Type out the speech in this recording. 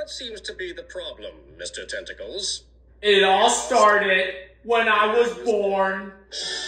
what seems to be the problem, Mr. Tentacles? It all started when I was born.